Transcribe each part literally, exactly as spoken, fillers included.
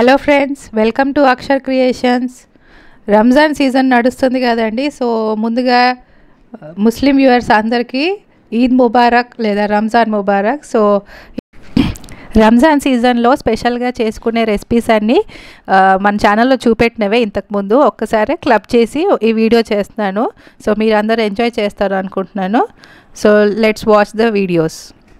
Hello friends, welcome to Akshar creations. Ramzan season నడుస్తుంది కదండి. So ముందుగా ముస్లిం వ్యూవర్స్ అందరికీ ఈద్ ముబారక్ లేదా రంజాన్ ముబారక్. సో రంజాన్ సీజన్లో స్పెషల్గా చేసుకునే రెసిపీస్ అన్నీ మన ఛానల్లో చూపెట్టినవే ఇంతకుముందు. ఒక్కసారి క్లబ్ చేసి ఈ వీడియో చేస్తున్నాను. సో మీరు అందరూ ఎంజాయ్ చేస్తారు అనుకుంటున్నాను. So let's watch the videos.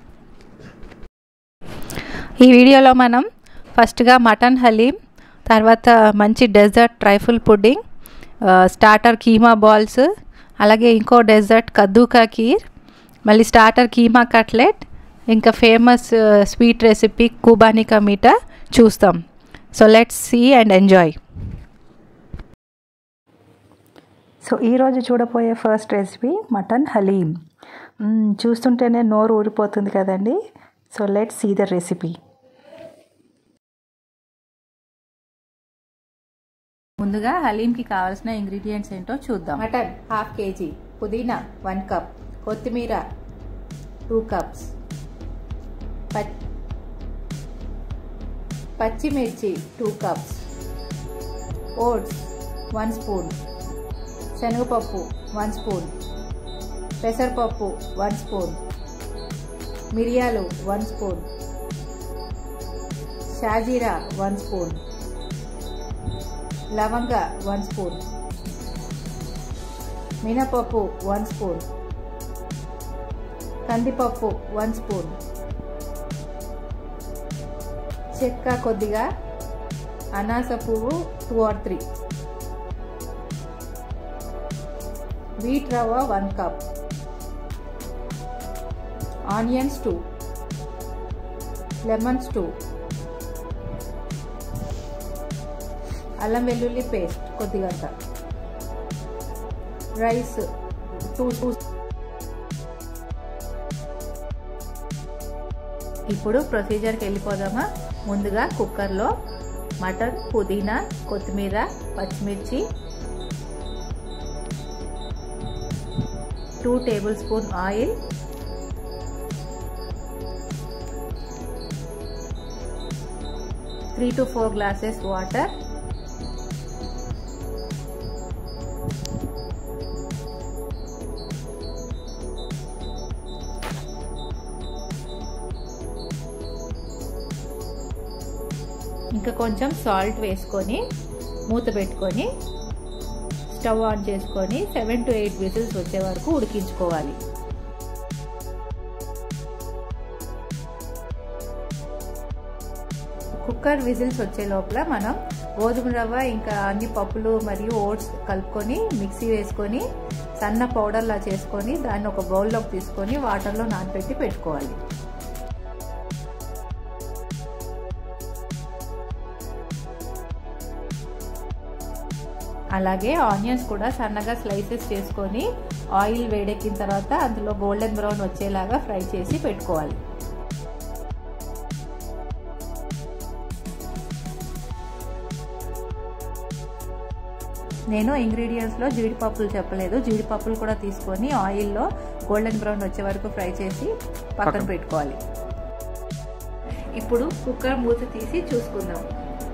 ఈ వీడియోలో మనం ఫస్ట్గా మటన్ హలీం, తర్వాత మంచి dessert trifle pudding, starter keema balls, అలాగే ఇంకో డెజర్ట్ కద్దూకా కీర్, మళ్ళీ స్టార్టర్ కీమా కట్లెట్, ఇంకా famous sweet recipe qubani ka meetha చూస్తాం. So let's see and enjoy. So ఈరోజు చూడబోయే ఫస్ట్ రెసిపీ మటన్ హలీం. చూస్తుంటేనే నోరు ఊరిపోతుంది కదండి. So let's see the recipe. ముందుగా హలీంకి కావాల్సిన ఇంగ్రీడియంట్స్ ఏంటో చూద్దాం. మటన్ హాఫ్ కేజీ, పుదీనా వన్ కప్, కొత్తిమీర టూ కప్స్, పచ్చిమిర్చి two cups, oats one spoon, శనగపప్పు వన్ స్పూన్, పెసరపప్పు వన్ స్పూన్, మిరియాలు వన్ స్పూన్, షాజీరా వన్ స్పూన్, లవంగ వన్ స్పూన్, మినపప్పు వన్ స్పూన్, కందిపప్పు వన్ స్పూన్, చెక్క కొద్దిగా, అనాస పువ్వు టూ ఆర్ త్రీ, వీట్ రవ్వ one cup, onions two, lemons two, అల్లం వెల్లుల్లి పేస్ట్ కొద్దిగంట, రైస్ టూ టూ. ఇప్పుడు ప్రొసీజర్కి వెళ్ళిపోదామా. ముందుగా కుక్కర్లో మటన్, పుదీనా, కొత్తిమీర, పచ్చిమిర్చి, two table spoon oil, three to four glasses water, ఇంకా కొంచెం సాల్ట్ వేసుకొని మూత పెట్టుకొని స్టవ్ ఆన్ చేసుకొని సెవెన్ టు ఎయిట్ విజిల్స్ వచ్చే వరకు ఉడికించుకోవాలి. కుక్కర్ విజిల్స్ వచ్చే లోపల మనం గోధుమ రవ్వ ఇంకా అన్ని పప్పులు మరియు ఓట్స్ కలుపుకొని మిక్సీ వేసుకొని సన్న పౌడర్లా చేసుకొని దాన్ని ఒక బౌల్లోకి తీసుకొని వాటర్లో నానబెట్టి పెట్టుకోవాలి. అలాగే ఆనియన్స్ కూడా సన్నగా స్లైసెస్ చేసుకొని ఆయిల్ వేడెక్కిన తర్వాత అందులో గోల్డెన్ బ్రౌన్ వచ్చేలాగా ఫ్రై చేసి పెట్టుకోవాలి. నేను ఇంగ్రీడియంట్స్లో జీడిపప్పులు చెప్పలేదు. జీడిపప్పులు కూడా తీసుకొని ఆయిల్లో గోల్డెన్ బ్రౌన్ వచ్చే వరకు ఫ్రై చేసి పక్కన పెట్టుకోవాలి. ఇప్పుడు కుక్కర్ మూత తీసి చూసుకుందాం.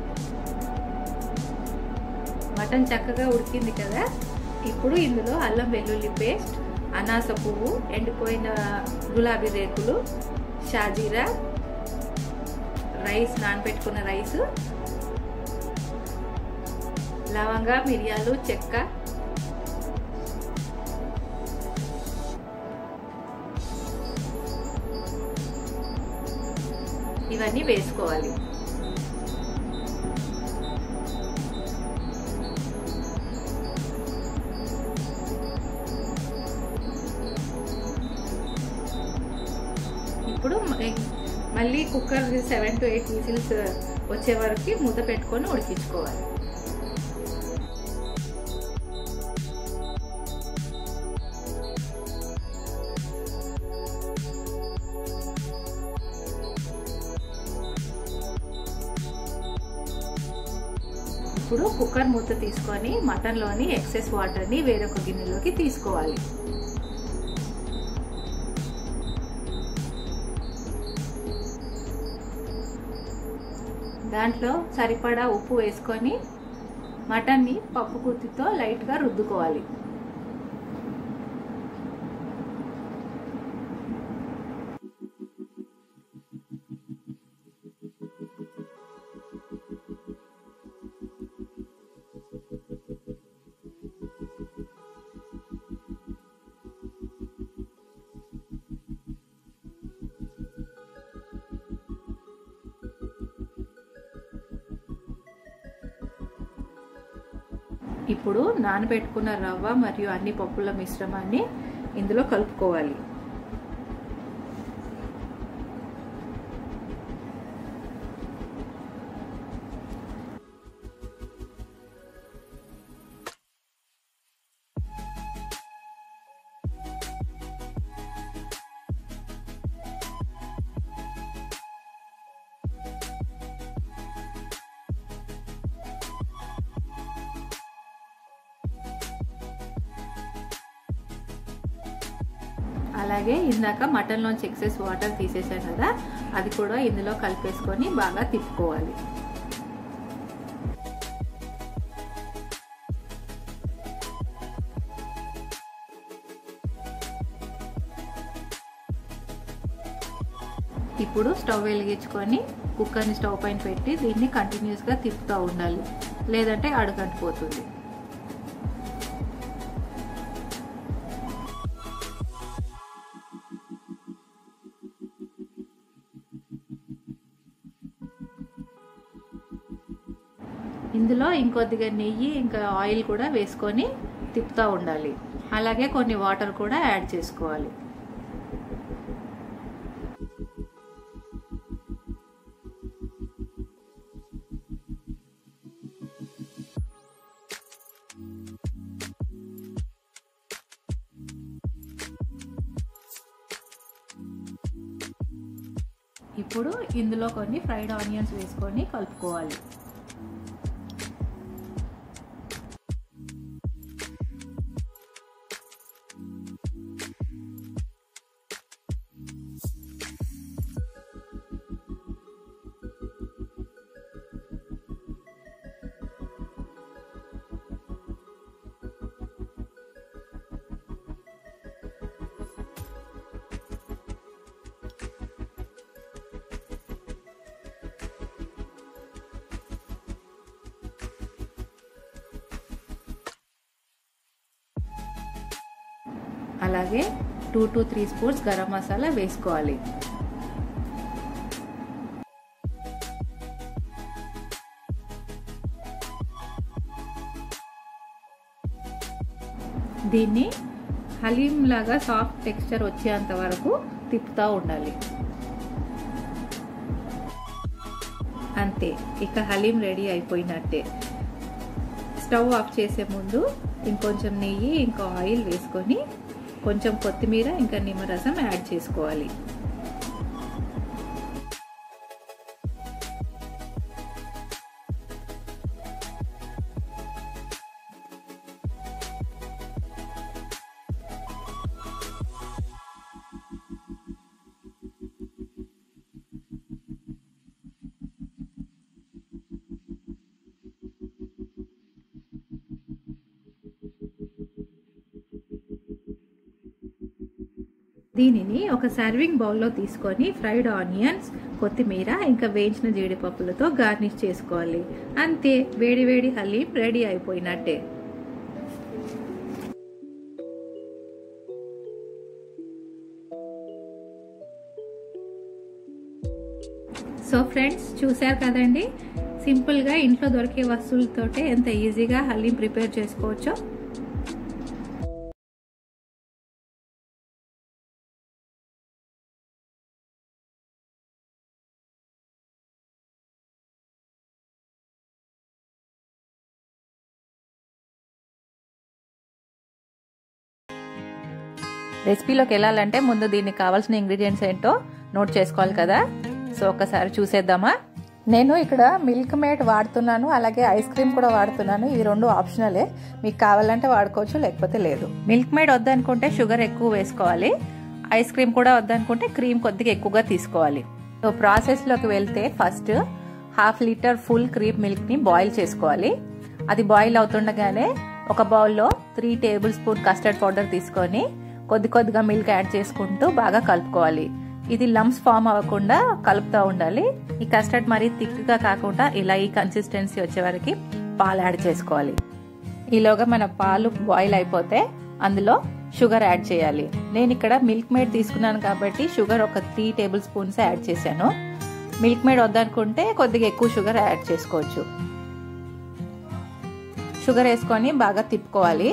మటన్ చక్కగా ఉడికింది కదా. ఇప్పుడు ఇందులో అల్లం వెల్లుల్లి పేస్ట్, అనాస పువ్వు, ఎండిపోయిన గులాబీ రేకులు, షాజీరా, రైస్ నానబెట్టుకున్న రైస్, లవంగ, మిరియాలు, చెక్క, ఇవన్నీ వేసుకోవాలి. ఇప్పుడు మళ్ళీ cooker seven to eight whistles వచ్చే వరకు మూత పెట్టుకొని ఉడికించుకోవాలి. ఇప్పుడు కుక్కర్ మూత తీసుకొని మటన్లోని ఎక్సెస్ వాటర్ని వేరొక గిన్నెలోకి తీసుకోవాలి. దాంట్లో సరిపడా ఉప్పు వేసుకొని మటన్ని పప్పు గుత్తితో లైట్గా రుద్దుకోవాలి. ఇప్పుడు నానబెట్టుకున్న రవ్వ మరియు అన్ని పప్పుల మిశ్రమాన్ని ఇందులో కలుపుకోవాలి. అలాగే ఇందాక మటన్లోంచి ఎక్సెస్ వాటర్ తీసేసాం కదా, అది కూడా ఇందులో కలిపేసుకొని బాగా తిప్పుకోవాలి. ఇప్పుడు స్టవ్ వెలిగించుకొని కుక్కర్ని స్టవ్ పైన పెట్టి దీన్ని కంటిన్యూస్గా తిప్పుతూ ఉండాలి, లేదంటే అడుగంటిపోతుంది. ఇందులో ఇంకొద్దిగా నెయ్యి ఇంకా ఆయిల్ కూడా వేసుకొని తిప్పుతూ ఉండాలి. అలాగే కొన్ని వాటర్ కూడా యాడ్ చేసుకోవాలి. ఇప్పుడు ఇందులో కొన్ని ఫ్రైడ్ ఆనియన్స్ వేసుకొని కలుపుకోవాలి. అలాగే two to three spoons garam masala వేసుకోవాలి. దీన్ని హలీం లాగా సాఫ్ట్ టెక్స్చర్ వచ్చేంత వరకు తిప్పుతూ ఉండాలి. అంతే, ఇక హలీం రెడీ అయిపోయినట్టే. స్టవ్ ఆఫ్ చేసే ముందు ఇంకొంచెం నెయ్యి ఇంకా ఆయిల్ వేసుకొని కొంచెం కొత్తిమీర ఇంకా నిమ్మరసం యాడ్ చేసుకోవాలి. దీనిని ఒక సర్వింగ్ బౌల్లో తీసుకొని ఫ్రైడ్ ఆనియన్స్, కొత్తిమీర ఇంకా వేయించిన జీడిపప్పులతో గార్నిష్ చేసుకోవాలి. అంతే, వేడి వేడి హలీం రెడీ అయిపోయినట్టే. సో ఫ్రెండ్స్, చూశారు కదండి, సింపుల్గా ఇంట్లో దొరికే వస్తువులతోటే ఎంత ఈజీగా హలీం ప్రిపేర్ చేసుకోవచ్చో. రెసిపీలోకి వెళ్ళాలంటే ముందు దీనికి కావాల్సిన ఇంగ్రీడియంట్స్ ఏంటో నోట్ చేసుకోవాలి కదా. సో ఒకసారి చూసేద్దామా. నేను ఇక్కడ మిల్క్ మేడ్ వాడుతున్నాను, అలాగే ఐస్ క్రీమ్ కూడా వాడుతున్నాను. ఈ రెండు ఆప్షనలే, మీకు కావాలంటే వాడుకోవచ్చు, లేకపోతే లేదు. మిల్క్ మేడ్ వద్దనుకుంటే షుగర్ ఎక్కువ వేసుకోవాలి. ఐస్ క్రీమ్ కూడా వద్దనుకుంటే క్రీమ్ కొద్దిగా ఎక్కువగా తీసుకోవాలి. సో ప్రాసెస్లోకి వెళ్తే first half litre full cream మిల్క్ని బాయిల్ చేసుకోవాలి. అది బాయిల్ అవుతుండగానే ఒక బౌల్లో three table spoon custard powder తీసుకొని కొద్ది కొద్దిగా మిల్క్ యాడ్ చేసుకుంటూ బాగా కలుపుకోవాలి. ఇది లంప్స్ ఫామ్ అవ్వకుండా కలుపుతూ ఉండాలి. ఈ కస్టర్డ్ మరీ థిక్గా కాకుండా ఇలా ఈ కన్సిస్టెన్సీ వచ్చే వరకు పాలు యాడ్ చేసుకోవాలి. ఈలోగా మన పాలు బాయిల్ అయిపోతే అందులో షుగర్ యాడ్ చేయాలి. నేను ఇక్కడ మిల్క్ మేడ్ తీసుకున్నాను కాబట్టి షుగర్ ఒక త్రీ టేబుల్ స్పూన్స్ యాడ్ చేశాను. మిల్క్ మేడ్ వద్దనుకుంటే కొద్దిగా ఎక్కువ షుగర్ యాడ్ చేసుకోవచ్చు. షుగర్ వేసుకొని బాగా తిప్పుకోవాలి.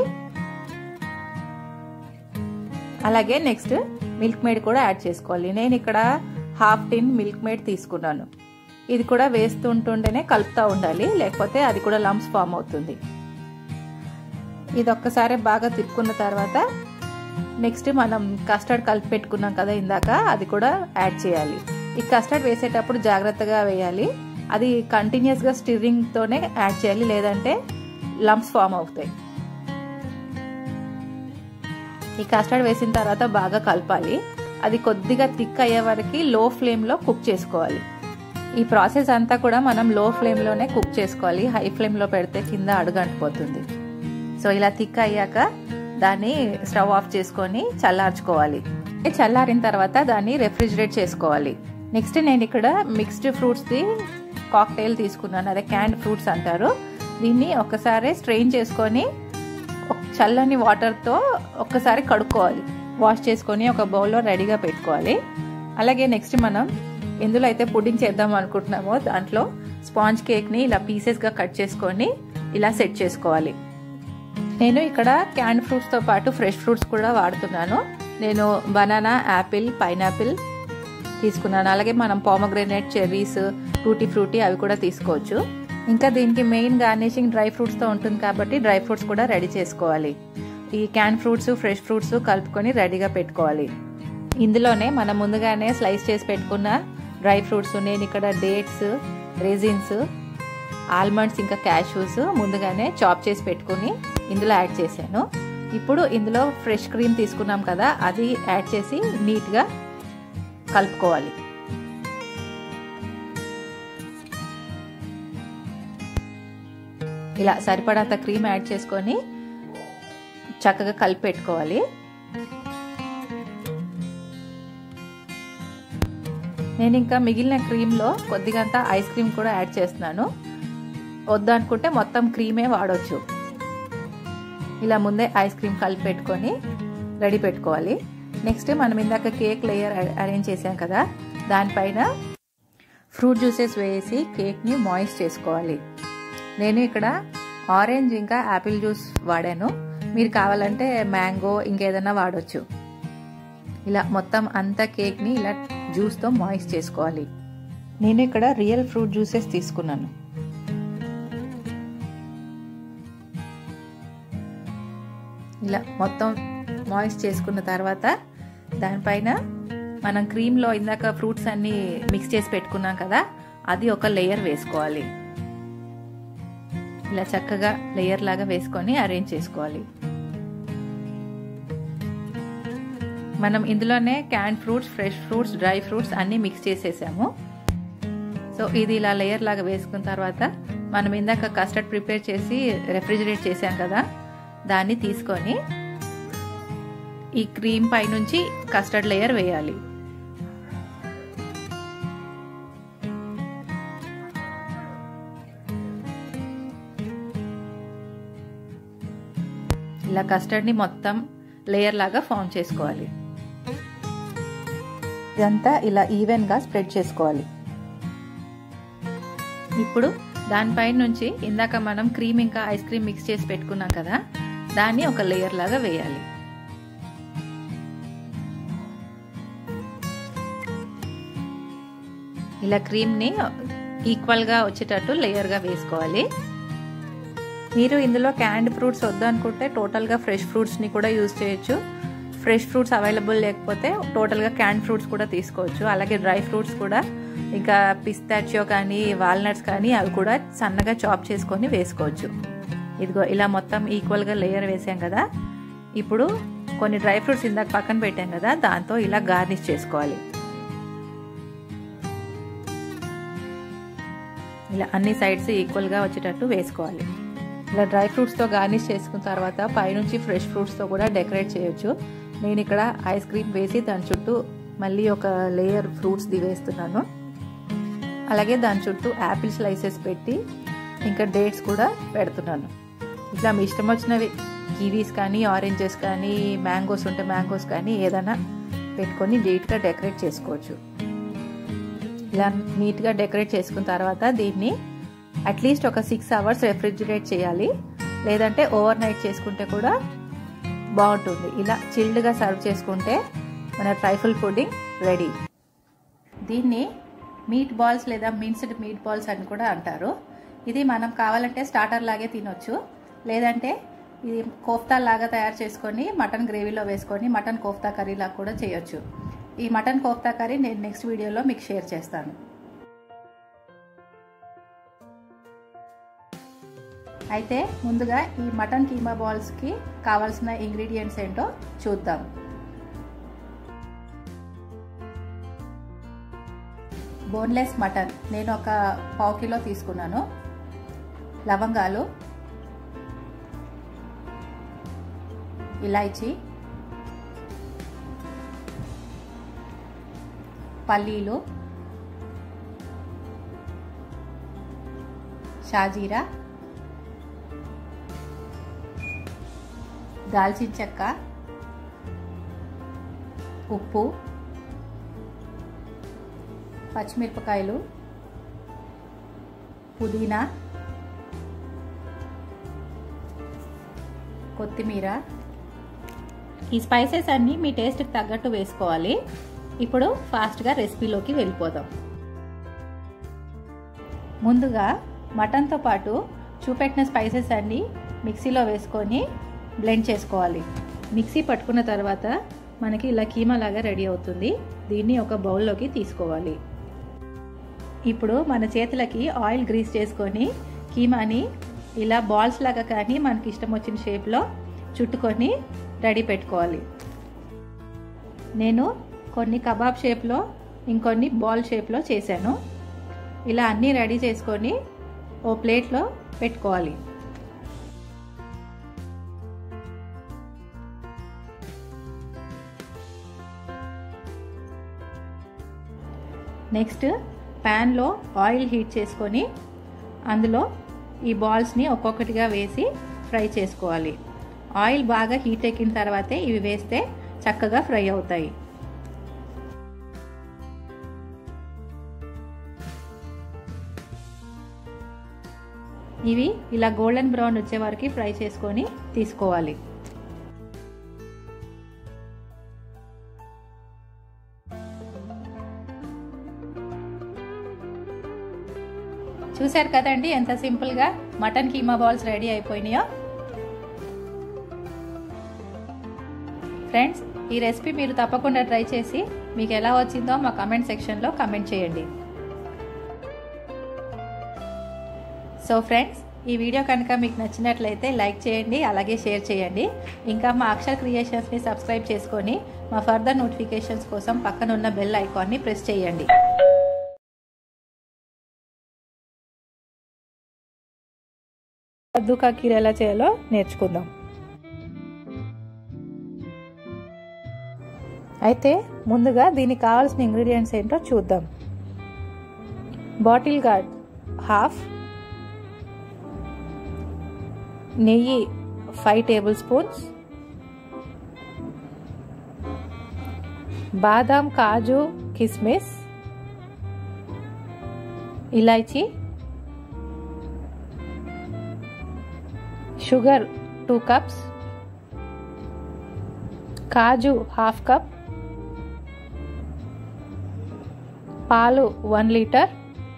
అలాగే నెక్స్ట్ మిల్క్ మేడ్ కూడా యాడ్ చేసుకోవాలి. నేను ఇక్కడ హాఫ్ టిన్ మిల్క్ మేడ్ తీసుకున్నాను. ఇది కూడా వేస్తుంటుంటేనే కలుపుతూ ఉండాలి, లేకపోతే అది కూడా లంప్స్ ఫామ్ అవుతుంది. ఇది ఒక్కసారి బాగా తిప్పుకున్న తర్వాత నెక్స్ట్ మనం కస్టర్డ్ కలిపి పెట్టుకున్నాం కదా ఇందాక, అది కూడా యాడ్ చేయాలి. ఈ కస్టర్డ్ వేసేటప్పుడు జాగ్రత్తగా వేయాలి. అది కంటిన్యూస్గా స్టిర్రింగ్తోనే యాడ్ చేయాలి, లేదంటే లంప్స్ ఫామ్ అవుతాయి. ఈ కస్టర్డ్ వేసిన తర్వాత బాగా కలపాలి. అది కొద్దిగా థిక్ అయ్యే వరకు లో ఫ్లేమ్లో కుక్ చేసుకోవాలి. ఈ ప్రాసెస్ అంతా కూడా మనం లో ఫ్లేమ్లోనే కుక్ చేసుకోవాలి. హై ఫ్లేమ్లో పెడితే కింద అడుగంటిపోతుంది. సో ఇలా థిక్ అయ్యాక దాన్ని స్టవ్ ఆఫ్ చేసుకొని చల్లార్చుకోవాలి. చల్లారిన తర్వాత దాన్ని రెఫ్రిజిరేట్ చేసుకోవాలి. నెక్స్ట్ నేను ఇక్కడ మిక్స్డ్ ఫ్రూట్స్ది కాక్టైల్ తీసుకున్నాను, అదే క్యాండ్ ఫ్రూట్స్ అంటారు. దీన్ని ఒక్కసారి స్ట్రెయిన్ చేసుకొని చల్లని వాటర్తో ఒక్కసారి కడుక్కోవాలి. వాష్ చేసుకొని ఒక బౌల్లో రెడీగా పెట్టుకోవాలి. అలాగే నెక్స్ట్ మనం ఎందులో అయితే పుడ్డింగ్ చేద్దాం అనుకుంటున్నామో దాంట్లో స్పాంజ్ కేక్ని ఇలా పీసెస్గా కట్ చేసుకొని ఇలా సెట్ చేసుకోవాలి. నేను ఇక్కడ క్యాన్ ఫ్రూట్స్తో పాటు ఫ్రెష్ ఫ్రూట్స్ కూడా వాడుతున్నాను. నేను బనానా, యాపిల్, పైనాపిల్ తీసుకున్నాను. అలాగే మనం పోమోగ్రానేట్, చెర్రీస్, టూటీ ఫ్రూటీ అవి కూడా తీసుకోవచ్చు. ఇంకా దీనికి మెయిన్ గార్నిషింగ్ డ్రై ఫ్రూట్స్తో ఉంటుంది కాబట్టి డ్రై ఫ్రూట్స్ కూడా రెడీ చేసుకోవాలి. ఈ క్యాన్ ఫ్రూట్స్, ఫ్రెష్ ఫ్రూట్స్ కలుపుకొని రెడీగా పెట్టుకోవాలి. ఇందులోనే మనం ముందుగానే స్లైస్ చేసి పెట్టుకున్న డ్రై ఫ్రూట్స్, నేను ఇక్కడ డేట్స్, రెజిన్స్, ఆల్మండ్స్ ఇంకా క్యాష్యూస్ ముందుగానే చాప్ చేసి పెట్టుకుని ఇందులో యాడ్ చేశాను. ఇప్పుడు ఇందులో ఫ్రెష్ క్రీమ్ తీసుకున్నాం కదా, అది యాడ్ చేసి నీట్గా కలుపుకోవాలి. ఇలా సరిపడంత క్రీమ్ యాడ్ చేసుకొని చక్కగా కలిపి పెట్టుకోవాలి. నేను ఇంకా మిగిలిన క్రీమ్లో కొద్దిగంత ఐస్ క్రీమ్ కూడా యాడ్ చేస్తున్నాను. వద్దనుకుంటే మొత్తం క్రీమే వాడవచ్చు. ఇలా ముందే ఐస్ క్రీమ్ కలిపి పెట్టుకొని రెడీ పెట్టుకోవాలి. నెక్స్ట్ మనం ఇందాక కేక్ లేయర్ అరేంజ్ చేసాం కదా, దానిపైన ఫ్రూట్ జ్యూసెస్ వేసి కేక్ని మాయిస్ట్ చేసుకోవాలి. నేను ఇక్కడ ఆరెంజ్ ఇంకా యాపిల్ జ్యూస్ వాడాను. మీరు కావాలంటే మ్యాంగో ఇంకేదైనా వాడవచ్చు. ఇలా మొత్తం అంతా కేక్ని ఇలా జ్యూస్తో మాయిస్ట్ చేసుకోవాలి. నేను ఇక్కడ రియల్ ఫ్రూట్ జ్యూసెస్ తీసుకున్నాను. ఇలా మొత్తం మాయిస్ట్ చేసుకున్న తర్వాత దానిపైన మనం క్రీమ్లో ఇందాక ఫ్రూట్స్ అన్నీ మిక్స్ చేసి పెట్టుకున్నాం కదా, అది ఒక లేయర్ వేసుకోవాలి. ఇలా చక్కగా లేయర్ లాగా వేసుకొని అరేంజ్ చేసుకోవాలి. మనం ఇందులోనే can fruits, fresh fruits, dry fruits అన్నీ మిక్స్ చేసేసాము. సో ఇది ఇలా లేయర్ లాగా వేసుకున్న తర్వాత మనం ఇందాక కస్టర్డ్ ప్రిపేర్ చేసి రెఫ్రిజిరేట్ చేసాం కదా, దాన్ని తీసుకొని ఈ క్రీమ్ పై నుంచి కస్టర్డ్ లేయర్ వేయాలి. ఇలా కస్టర్డ్ని మొత్తం లేయర్ లాగా ఫామ్ చేసుకోవాలి. ఇదంతా ఇలా ఈవెన్గా స్ప్రెడ్ చేసుకోవాలి. ఇప్పుడు దానిపై నుంచి ఇందాక మనం క్రీమ్ ఇంకా ఐస్ క్రీమ్ మిక్స్ చేసి పెట్టుకున్నాం కదా, దాన్ని ఒక లేయర్ లాగా వేయాలి. ఇలా క్రీమ్ని ఈక్వల్గా వచ్చేటట్టు లేయర్గా వేసుకోవాలి. మీరు ఇందులో క్యాండ్ ఫ్రూట్స్ వద్దు అనుకుంటే టోటల్గా ఫ్రెష్ ఫ్రూట్స్ని కూడా యూజ్ చేయొచ్చు. ఫ్రెష్ ఫ్రూట్స్ అవైలబుల్ లేకపోతే టోటల్గా క్యాండ్ ఫ్రూట్స్ కూడా తీసుకోవచ్చు. అలాగే డ్రై ఫ్రూట్స్ కూడా, ఇంకా పిస్తాచియో కానీ వాల్నట్స్ కానీ అవి కూడా సన్నగా చాప్ చేసుకొని వేసుకోవచ్చు. ఇదిగో ఇలా మొత్తం ఈక్వల్గా లేయర్ వేసాం కదా. ఇప్పుడు కొన్ని డ్రై ఫ్రూట్స్ ఇందాక పక్కన పెట్టాం కదా, దాంతో ఇలా గార్నిష్ చేసుకోవాలి. ఇలా అన్ని సైడ్స్ ఈక్వల్గా వచ్చేటట్టు వేసుకోవాలి. ఇలా డ్రై ఫ్రూట్స్తో గార్నిష్ చేసుకున్న తర్వాత పైనుంచి ఫ్రెష్ ఫ్రూట్స్తో కూడా డెకరేట్ చేయొచ్చు. నేను ఇక్కడ ఐస్ క్రీమ్ వేసి దాని చుట్టూ మళ్ళీ ఒక లేయర్ ఫ్రూట్స్ది వేస్తున్నాను. అలాగే దాని చుట్టూ యాపిల్ స్లైసెస్ పెట్టి ఇంకా డేట్స్ కూడా పెడుతున్నాను. ఇట్లా మీ ఇష్టం వచ్చినవి కివీస్ కానీ ఆరెంజెస్ కానీ మ్యాంగోస్ ఉంటే మ్యాంగోస్ కానీ ఏదైనా పెట్టుకొని నీట్గా డెకరేట్ చేసుకోవచ్చు. ఇలా నీట్గా డెకరేట్ చేసుకున్న తర్వాత దీన్ని అట్లీస్ట్ ఒక సిక్స్ అవర్స్ రెఫ్రిజిరేట్ చేయాలి, లేదంటే ఓవర్ నైట్ చేసుకుంటే కూడా బాగుంటుంది. ఇలా చిల్డ్గా సర్వ్ చేసుకుంటే మన ట్రైఫుల్ పుడ్డింగ్ రెడీ. దీన్ని మీట్ బాల్స్ లేదా మిన్స్డ్ మీట్ బాల్స్ అని కూడా అంటారు. ఇది మనం కావాలంటే స్టార్టర్ లాగే తినొచ్చు, లేదంటే ఇది కోఫ్తా లాగా తయారు చేసుకొని మటన్ గ్రేవీలో వేసుకొని మటన్ కోఫ్తా కర్రీలా కూడా చేయొచ్చు. ఈ మటన్ కోఫ్తా కర్రీ నేను నెక్స్ట్ వీడియోలో మీకు షేర్ చేస్తాను. అయితే ముందుగా ఈ మటన్ కీమా బాల్స్కి కావాల్సిన ఇంగ్రీడియంట్స్ ఏంటో చూద్దాం. బోన్లెస్ మటన్ నేను ఒక పావు కిలో తీసుకున్నాను. లవంగాలు, ఇలాచీ, పల్లీలు, షాజీరా, దాల్చిన చెక్క, ఉప్పు, పచ్చిమిరపకాయలు, పుదీనా, కొత్తిమీర. ఈ స్పైసెస్ అన్నీ మీ టేస్ట్కి తగ్గట్టు వేసుకోవాలి. ఇప్పుడు ఫాస్ట్గా రెసిపీలోకి వెళ్ళిపోదాం. ముందుగా మటన్తో పాటు చూపెట్టిన స్పైసెస్ అన్నీ మిక్సీలో వేసుకొని బ్లెండ్ చేసుకోవాలి. మిక్సీ పట్టుకున్న తర్వాత మనకి ఇలా కీమా లాగా రెడీ అవుతుంది. దీన్ని ఒక బౌల్లోకి తీసుకోవాలి. ఇప్పుడు మన చేతులకి ఆయిల్ గ్రీస్ చేసుకొని కీమాని ఇలా బాల్స్ లాగా కానీ మనకి ఇష్టం వచ్చిన షేప్లో చుట్టుకొని రెడీ పెట్టుకోవాలి. నేను కొన్ని కబాబ్ షేప్లో ఇంకొన్ని బాల్ షేప్లో చేశాను. ఇలా అన్నీ రెడీ చేసుకొని ఓ ప్లేట్లో పెట్టుకోవాలి. నెక్స్ట్ ప్యాన్లో ఆయిల్ హీట్ చేసుకొని అందులో ఈ బాల్స్ని ఒక్కొక్కటిగా వేసి ఫ్రై చేసుకోవాలి. ఆయిల్ బాగా హీట్ ఎక్కిన తర్వాతే ఇవి వేస్తే చక్కగా ఫ్రై అవుతాయి. ఇవి ఇలా గోల్డెన్ బ్రౌన్ వచ్చే వరకు ఫ్రై చేసుకొని తీసుకోవాలి. చూశారు కదండి ఎంత సింపుల్గా మటన్ కీమా బాల్స్ రెడీ అయిపోయినాయో. ఫ్రెండ్స్, ఈ రెసిపీ మీరు తప్పకుండా ట్రై చేసి మీకు ఎలా వచ్చిందో మా కమెంట్ సెక్షన్లో కమెంట్ చేయండి. సో ఫ్రెండ్స్, ఈ వీడియో కనుక మీకు నచ్చినట్లయితే లైక్ చేయండి, అలాగే షేర్ చేయండి. ఇంకా మా అక్షర్ క్రియేషన్స్ని సబ్స్క్రైబ్ చేసుకొని మా ఫర్దర్ నోటిఫికేషన్స్ కోసం పక్కన ఉన్న బెల్ ఐకాన్ని ప్రెస్ చేయండి. కద్దు కా కీర్ ఎలా చేయాలో నేర్చుకుందాం. అయితే ముందుగా దీనికి కావాల్సిన ఇంగ్రీడియంట్స్ ఏంటో చూద్దాం. బాటిల్ గార్డ్ హాఫ్, నెయ్యి ఫైవ్ టేబుల్ స్పూన్స్, బాదాం, కాజు, కిస్మిస్, ఇలాచీ, షుగర్ టూ కప్స్, కాజు హాఫ్ కప్, పాలు వన్ లీటర్,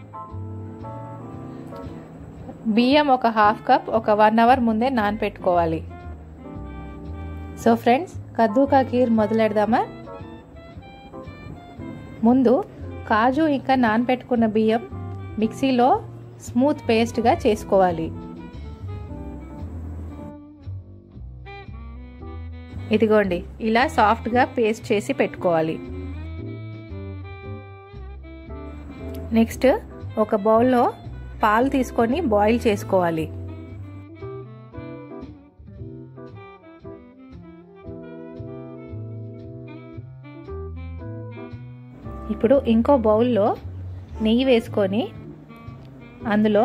బియ్యం ఒక హాఫ్ కప్ ఒక వన్ అవర్ ముందే నానపెట్టుకోవాలి. సో ఫ్రెండ్స్, కద్దు కా కీర్ మొదలెడదామా? ముందు కాజు ఇంకా నానపెట్టుకున్న బియ్యం మిక్సీలో స్మూత్ పేస్ట్గా చేసుకోవాలి. ఇదిగోండి, ఇలా సాఫ్ట్గా పేస్ట్ చేసి పెట్టుకోవాలి. నెక్స్ట్ ఒక బౌల్లో పాలు తీసుకొని బాయిల్ చేసుకోవాలి. ఇప్పుడు ఇంకో బౌల్లో నెయ్యి వేసుకొని అందులో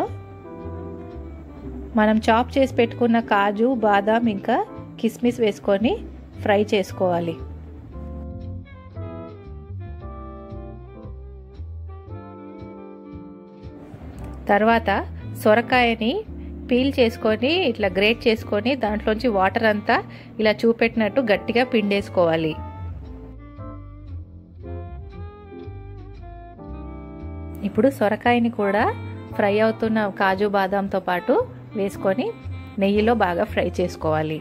మనం చాప్ చేసి పెట్టుకున్న కాజు, బాదాం ఇంకా కిస్మిస్ వేసుకొని ఫ్రై చేసుకోవాలి. తర్వాత సొరకాయని పీల్ చేసుకొని ఇట్లా గ్రేట్ చేసుకొని దాంట్లోంచి వాటర్ అంతా ఇలా చూపెట్టినట్టు గట్టిగా పిండేసుకోవాలి. ఇప్పుడు సొరకాయని కూడా ఫ్రై అవుతున్న కాజు బాదాంతో పాటు వేసుకొని నెయ్యిలో బాగా ఫ్రై చేసుకోవాలి.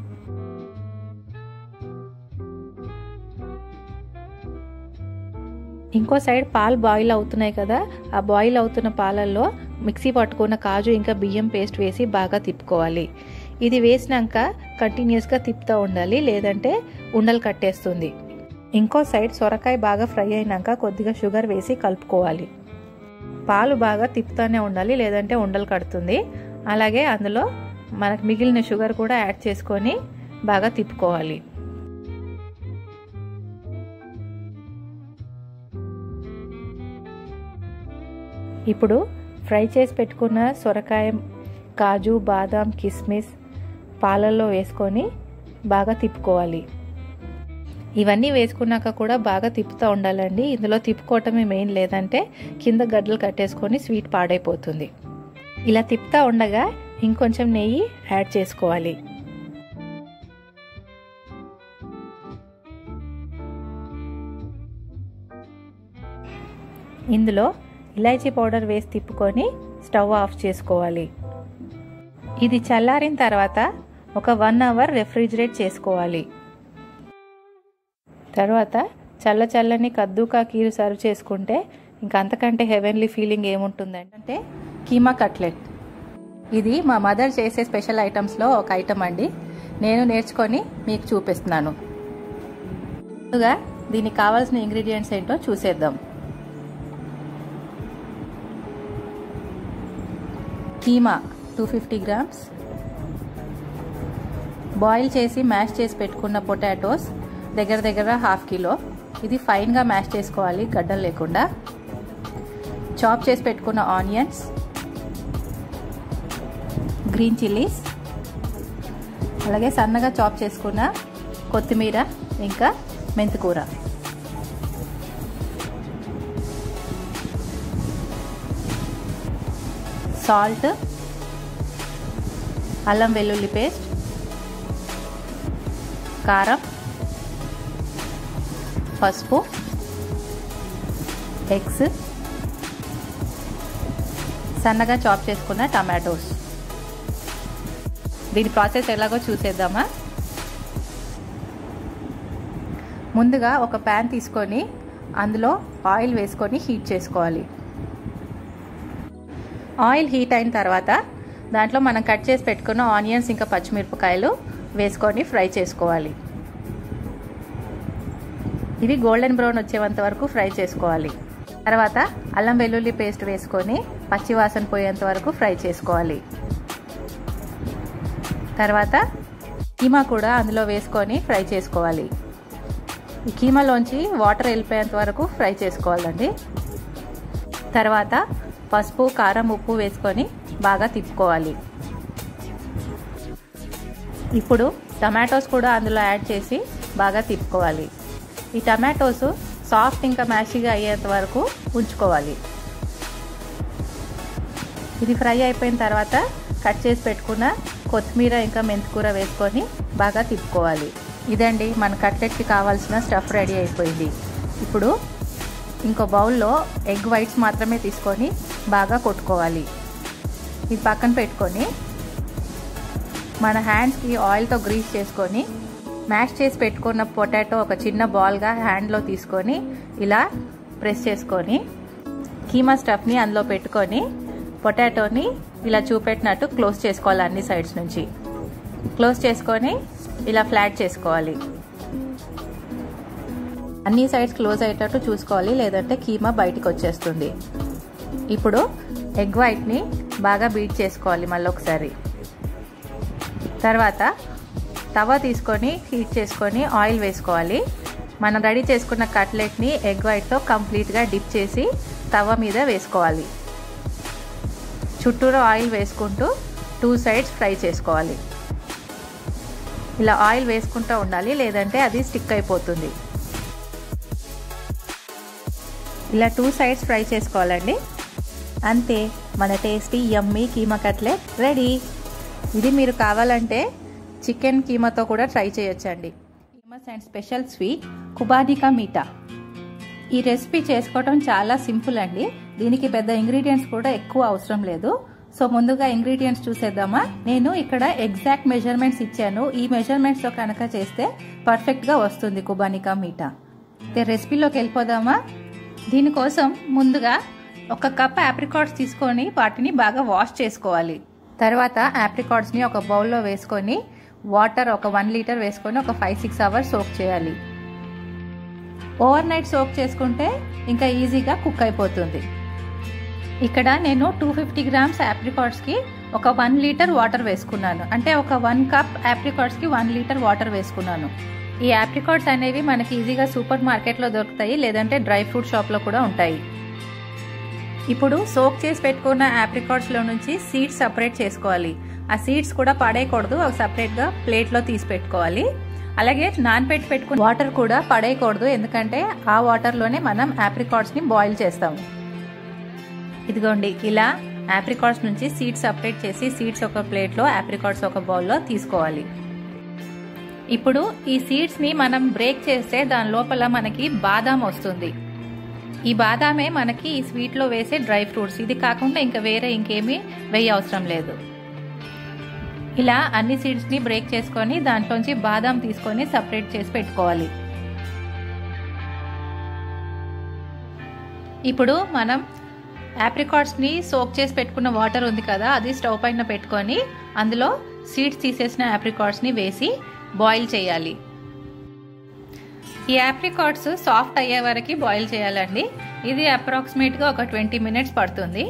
ఇంకో సైడ్ పాలు బాయిల్ అవుతున్నాయి కదా, ఆ బాయిల్ అవుతున్న పాలల్లో మిక్సీ పట్టుకున్న కాజు ఇంకా బియ్యం పేస్ట్ వేసి బాగా తిప్పుకోవాలి. ఇది వేసినాక కంటిన్యూస్గా తిప్పుతూ ఉండాలి, లేదంటే ఉండలు కట్టేస్తుంది. ఇంకో సైడ్ సొరకాయ బాగా ఫ్రై అయినాక కొద్దిగా షుగర్ వేసి కలుపుకోవాలి. పాలు బాగా తిప్పుతూనే ఉండాలి, లేదంటే ఉండలు కడుతుంది. అలాగే అందులో మనకు మిగిలిన షుగర్ కూడా యాడ్ చేసుకొని బాగా తిప్పుకోవాలి. ఇప్పుడు ఫ్రై చేసి పెట్టుకున్న సొరకాయ, కాజు, బాదాం, కిస్మిస్ పాలల్లో వేసుకొని బాగా తిప్పుకోవాలి. ఇవన్నీ వేసుకున్నాక కూడా బాగా తిప్పుతూ ఉండాలండి. ఇందులో తిప్పుకోవటమే మెయిన్, లేదంటే కింద గడ్డలు కట్టేసుకొని స్వీట్ పాడైపోతుంది. ఇలా తిప్పుతూ ఉండగా ఇంకొంచెం నెయ్యి యాడ్ చేసుకోవాలి. ఇందులో ఇలాచీ పౌడర్ వేసి తిప్పుకొని స్టవ్ ఆఫ్ చేసుకోవాలి. ఇది చల్లారిన తర్వాత ఒక వన్ అవర్ రెఫ్రిజిరేట్ చేసుకోవాలి. తర్వాత చల్ల చల్లని కద్దూకా కీరు సర్వ్ చేసుకుంటే ఇంకా అంతకంటే హెవెన్లీ ఫీలింగ్ ఏముంటుందంటే కీమా కట్లెట్. ఇది మా మదర్ చేసే స్పెషల్ ఐటమ్స్లో ఒక ఐటమ్ అండి. నేను నేర్చుకొని మీకు చూపిస్తున్నాను. ముందుగా దీనికి కావాల్సిన ఇంగ్రీడియంట్స్ ఏంటో చూసేద్దాం. Keema two fifty grams, boil చేసి మ్యాష్ చేసి పెట్టుకున్న పొటాటోస్ దగ్గర దగ్గర హాఫ్ కిలో. ఇది ఫైన్గా మ్యాష్ చేసుకోవాలి, గడ్డలు లేకుండా. చాప్ చేసి పెట్టుకున్న ఆనియన్స్, గ్రీన్ చిల్లీస్, అలాగే సన్నగా చాప్ చేసుకున్న కొత్తిమీర ఇంకా మెంతికూర. సాల్ట్, అల్లం వెల్లుల్లి పేస్ట్, కారం, పసుపు, ఎగ్స్, సన్నగా చాప్ చేసుకున్న టమాటోస్. దీని ప్రాసెస్ ఎలాగో చూసేద్దామా. ముందుగా ఒక ప్యాన్ తీసుకొని అందులో ఆయిల్ వేసుకొని హీట్ చేసుకోవాలి. ఆయిల్ హీట్ అయిన తర్వాత దాంట్లో మనం కట్ చేసి పెట్టుకున్న ఆనియన్స్ ఇంకా పచ్చిమిరపకాయలు వేసుకొని ఫ్రై చేసుకోవాలి. ఇవి గోల్డెన్ బ్రౌన్ వచ్చేంత వరకు ఫ్రై చేసుకోవాలి. తర్వాత అల్లం వెల్లుల్లి పేస్ట్ వేసుకొని పచ్చివాసన పోయేంత వరకు ఫ్రై చేసుకోవాలి. తర్వాత కీమా కూడా అందులో వేసుకొని ఫ్రై చేసుకోవాలి. ఈ కీమాలోంచి వాటర్ వెళ్ళిపోయేంత వరకు ఫ్రై చేసుకోవాలండి. తర్వాత పసుపు, కారం, ఉప్పు వేసుకొని బాగా తిప్పుకోవాలి. ఇప్పుడు టమాటోస్ కూడా అందులో యాడ్ చేసి బాగా తిప్పుకోవాలి. ఈ టమాటోస్ సాఫ్ట్ ఇంకా మ్యాషీగా అయ్యేంత వరకు ఉంచుకోవాలి. ఇది ఫ్రై అయిపోయిన తర్వాత కట్ చేసి పెట్టుకున్న కొత్తిమీర ఇంకా మెంతికూర వేసుకొని బాగా తిప్పుకోవాలి. ఇదండి మన కట్లెట్కి కావాల్సిన స్టఫ్ రెడీ అయిపోయింది. ఇప్పుడు ఇంకో బౌల్లో ఎగ్ వైట్స్ మాత్రమే తీసుకొని బాగా కొట్టుకోవాలి. ఇది పక్కన పెట్టుకొని మన హ్యాండ్స్కి ఆయిల్తో గ్రీస్ చేసుకొని మ్యాష్ చేసి పెట్టుకున్న పొటాటో ఒక చిన్న బాల్గా హ్యాండ్లో తీసుకొని ఇలా ప్రెస్ చేసుకొని కీమా స్టఫ్ని అందులో పెట్టుకొని పొటాటోని ఇలా చూపెట్టినట్టు క్లోజ్ చేసుకోవాలి. అన్ని సైడ్స్ నుంచి క్లోజ్ చేసుకొని ఇలా ఫ్లాట్ చేసుకోవాలి. అన్ని సైడ్స్ క్లోజ్ అయ్యేటట్టు చూసుకోవాలి, లేదంటే కీమా బయటికి వచ్చేస్తుంది. ఇప్పుడు ఎగ్ వైట్ని బాగా బీట్ చేసుకోవాలి మళ్ళీ ఒకసారి. తర్వాత తవా తీసుకొని హీట్ చేసుకొని ఆయిల్ వేసుకోవాలి. మనం రెడీ చేసుకున్న కట్లెట్ని ఎగ్ వైట్తో కంప్లీట్గా డిప్ చేసి తవా మీద వేసుకోవాలి. చుట్టూరా ఆయిల్ వేసుకుంటూ టూ సైడ్స్ ఫ్రై చేసుకోవాలి. ఇలా ఆయిల్ వేసుకుంటూ ఉండాలి, లేదంటే అది స్టిక్ అయిపోతుంది. ఇలా టూ సైడ్స్ ఫ్రై చేసుకోవాలండి. అంతే, మన tasty yummy keema cutlet ready. ఇది మీరు కావాలంటే చికెన్ కీమాతో కూడా ట్రై చేయొచ్చండి. Famous and special sweet qubani ka meetha. ఈ రెసిపీ చేసుకోవడం చాలా సింపుల్ అండి. దీనికి పెద్ద ఇంగ్రీడియంట్స్ కూడా ఎక్కువ అవసరం లేదు. సో ముందుగా ఇంగ్రీడియంట్స్ చూసేద్దామా. నేను ఇక్కడ ఎగ్జాక్ట్ మెజర్మెంట్స్ ఇచ్చాను. ఈ మెజర్మెంట్స్లో కనుక చేస్తే పర్ఫెక్ట్గా వస్తుంది కుబానికా మీఠా. రెసిపీలోకి వెళ్ళిపోదామా. దీనికోసం ముందుగా ఒక కప్ ఆప్రికాట్స్ తీసుకొని వాటిని బాగా వాష్ చేసుకోవాలి. తర్వాత ఆప్రికాట్స్ని ఒక బౌల్లో వేసుకొని వాటర్ ఒక వన్ లీటర్ వేసుకొని ఒక ఫైవ్ సిక్స్ అవర్స్ సోక్ చేయాలి. ఓవర్ నైట్ సోక్ చేసుకుంటే ఇంకా ఈజీగా కుక్ అయిపోతుంది. ఇక్కడ నేను టూ ఫిఫ్టీ గ్రామ్స్ ఆప్రికాట్స్కి ఒక వన్ లీటర్ వాటర్ వేసుకున్నాను. అంటే ఒక వన్ కప్ ఆప్రికాట్స్కి వన్ లీటర్ వాటర్ వేసుకున్నాను. ఈ ఆప్రికాట్స్ అనేవి మనకి ఈజీగా సూపర్ మార్కెట్లో దొరుకుతాయి, లేదంటే డ్రై ఫ్రూట్ షాప్లో కూడా ఉంటాయి. ఇప్పుడు సోక్ చేసి పెట్టుకున్న ఆప్రికాట్స్లో నుంచి సీడ్స్ సపరేట్ చేసుకోవాలి. ఆ సీడ్స్ కూడా పడేయకూడదు, ఒక సపరేట్గా ప్లేట్లో తీసి పెట్టుకోవాలి. అలాగే నానబెట్టి పెట్టుకున్న వాటర్ కూడా పడేయకూడదు, ఎందుకంటే ఆ వాటర్లోనే మనం ఆప్రికాట్స్ని బాయిల్ చేస్తాము. ఇదిగోండి, ఇలా ఆప్రికాట్స్ నుంచి సీడ్స్ సపరేట్ చేసి సీడ్స్ ఒక ప్లేట్లో, ఆప్రికాట్స్ ఒక బౌల్లో తీసుకోవాలి. ఇప్పుడు ఈ సీడ్స్ని మనం బ్రేక్ చేస్తే దాని లోపల మనకి బాదాం వస్తుంది. ఈ బాదామే మనకి ఈ స్వీట్లో వేసే డ్రై ఫ్రూట్స్. ఇది కాకుండా ఇంకా వేరే ఇంకేమీ వేయ అవసరం లేదు. ఇలా అన్ని సీడ్స్ని బ్రేక్ చేసుకొని దాంట్లోంచి బాదాం తీసుకొని సపరేట్ చేసి పెట్టుకోవాలి. ఇప్పుడు మనం ఆప్రికాట్స్ని సోక్ చేసి పెట్టుకున్న వాటర్ ఉంది కదా, అది స్టవ్ పైన పెట్టుకొని అందులో సీడ్స్ తీసేసిన ఆప్రికాట్స్ని వేసి బాయిల్ చేయాలి. ఈ ఆప్రికాట్స్ సాఫ్ట్ అయ్యే వరకు బాయిల్ చేయాలండి. ఇది అప్రాక్సిమేట్గా ఒక ట్వంటీ మినిట్స్ పడుతుంది.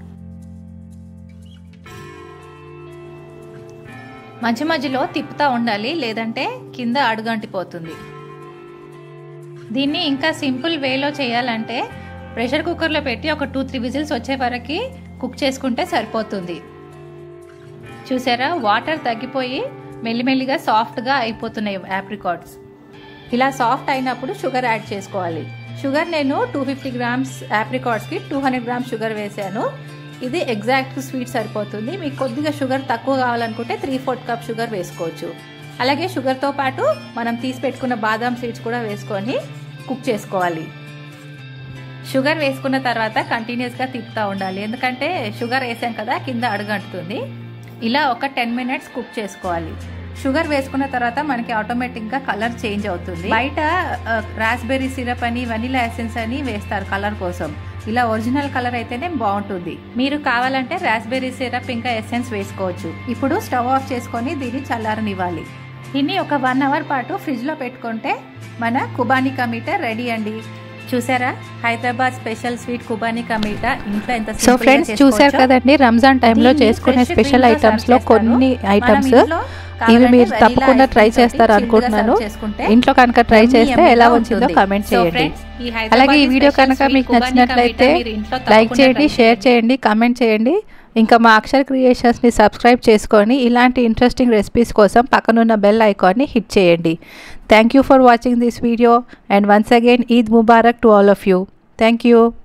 మధ్య మధ్యలో తిప్పుతూ ఉండాలి, లేదంటే కింద అడుగంటిపోతుంది. దీన్ని ఇంకా సింపుల్ వేలో చేయాలంటే ప్రెషర్ కుక్కర్లో పెట్టి ఒక టూ త్రీ విజిల్స్ వచ్చే వరకు కుక్ చేసుకుంటే సరిపోతుంది. చూసారా, వాటర్ తగ్గిపోయి మెల్లిమెల్లిగా సాఫ్ట్గా అయిపోతున్నాయి ఆప్రికాట్స్. ఇలా సాఫ్ట్ అయినప్పుడు షుగర్ యాడ్ చేసుకోవాలి. షుగర్ నేను టూ ఫిఫ్టీ గ్రామ్స్ ఆప్రికాట్స్కి టూ హండ్రెడ్ గ్రామ్స్ షుగర్ వేసాను. ఇది ఎగ్జాక్ట్ స్వీట్ సరిపోతుంది. మీకు కొద్దిగా షుగర్ తక్కువ కావాలనుకుంటే త్రీ ఫోర్త్ కప్ షుగర్ వేసుకోవచ్చు. అలాగే షుగర్తో పాటు మనం తీసి పెట్టుకున్న బాదాం సీడ్స్ కూడా వేసుకొని కుక్ చేసుకోవాలి. షుగర్ వేసుకున్న తర్వాత కంటిన్యూస్గా తిప్పుతూ ఉండాలి, ఎందుకంటే షుగర్ వేసాం కదా కింద అడుగంటుతుంది. ఇలా ఒక టెన్ మినిట్స్ కుక్ చేసుకోవాలి. షుగర్ వేసుకున్న తర్వాత మనకి ఆటోమేటిక్గా కలర్ చేంజ్ అవుతుంది. బయట రాస్బెర్రీ సిరప్ అని వనిలా ఎసెన్స్ అని వేస్తారు కలర్ కోసం. ఇలా ఒరిజినల్ కలర్ అయితేనే బాగుంటుంది. మీరు కావాలంటే రాస్బెర్రీ సిరప్ ఇంకా ఎసెన్స్ వేసుకోవచ్చు. ఇప్పుడు స్టవ్ ఆఫ్ చేసుకొని దీన్ని చల్లారనివ్వాలి. దీన్ని ఒక వన్ అవర్ పాటు ఫ్రిడ్జ్లో పెట్టుకుంటే మన కుబానికా మీఠా రెడీ అండి. చూసారా, హైదరాబాద్ స్పెషల్ స్వీట్ కుబానికా మీఠా ఇంట్లో ఎంత సింపుల్ గా చేసుకోవచ్చో. సో ఫ్రెండ్స్, చూసారు కదండి, రంజాన్ టైంలో చేసుకునే స్పెషల్ ఐటమ్స్ లో కొన్ని ఐటమ్స్ ఇవి మీరు తప్పకుండా ట్రై చేస్తారు అనుకుంటున్నాను. ఇంట్లో కనుక ట్రై చేస్తే ఎలా వచ్చిందో కామెంట్ చేయండి. అలాగే ఈ వీడియో కనుక మీకు నచ్చినట్లయితే లైక్ చేయండి, షేర్ చేయండి, కామెంట్ చేయండి. ఇంకా మా అక్షర్ క్రియేషన్స్ని సబ్స్క్రైబ్ చేసుకొని ఇలాంటి ఇంట్రెస్టింగ్ రెసిపీస్ కోసం పక్కనున్న బెల్ ఐకాన్ని హిట్ చేయండి. Thank you for watching this video and once again Eid Mubarak to all of you. Thank you.